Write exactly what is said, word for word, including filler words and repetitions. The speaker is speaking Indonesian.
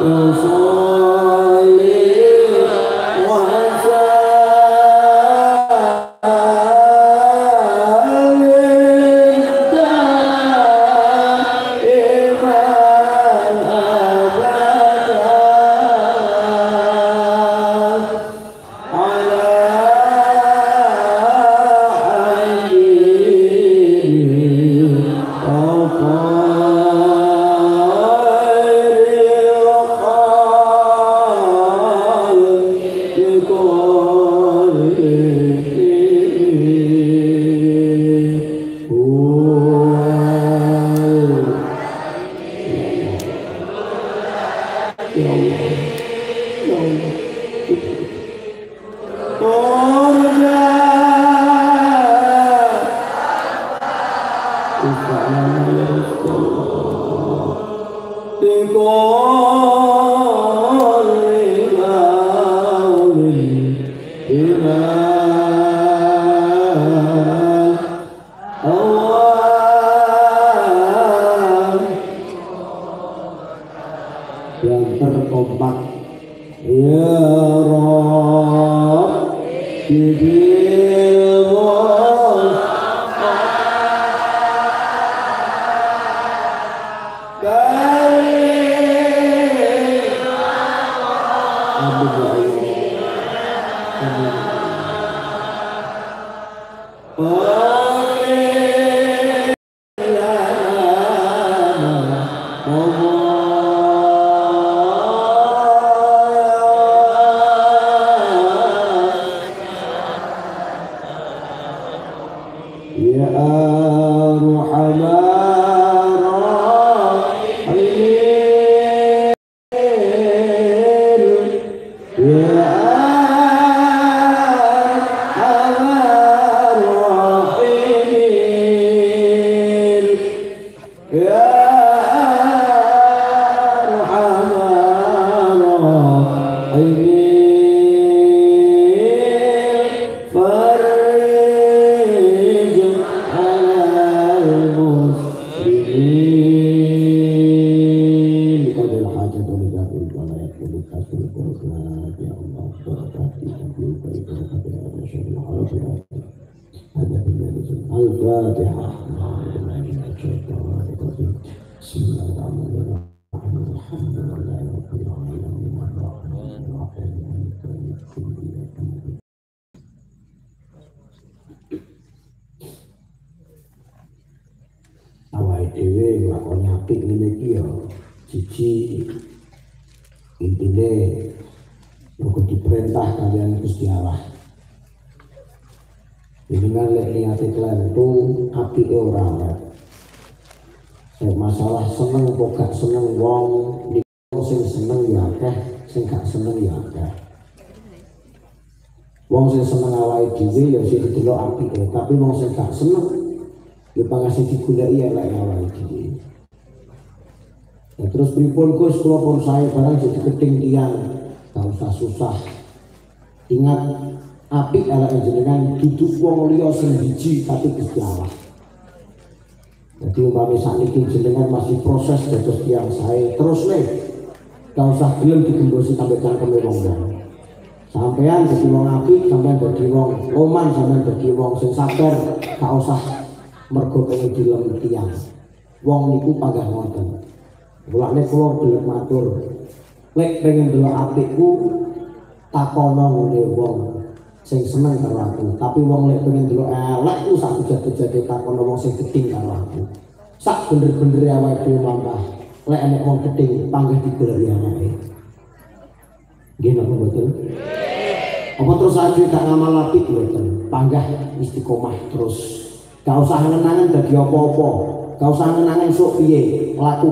Masalah seneng kok gak seneng wong sing seneng ya akeh, sing gak seneng ya akeh. Wong sing seneng awake dhewe ya sing didelok apike, tapi wong sing gak seneng ya pangasih digoleki elek awake dhewe. Ya terus pripun Gus kula pun sae barang jadi gedeng tiyang, gak usah susah. Ingat apik elek jenengan duduk wong liya sing biji tapi Gusti Allah. Jadi umpamane sakniki jenengan masih proses dados tiyang sae terus nih, gak usah gelem digembosi sampai cangkeme wong-wong. Sampean dadi wong apik, sampean dadi wong oman, sampean dadi wong sing sabar, gak usah mergo pengen dilem tiyang. Wong niku panggah wonten. Mulane kula gelem matur, lek pengen delok apikku takono ngene wong sing seneng karo aku, tapi wong lek pengen delok elekku sak bejat-bejate takono wong sing gedeng karo aku. Sak bener-bener awake dhewe mangkah, lek enek wong gedeng panggah digoleki anake. Nggih napa mboten? Apa terus aja gak ngamal apik mboten? Panggah istiqomah terus. Gak usah ngenangan dadi apa-apa. Gak usah ngenangan sok piye, laku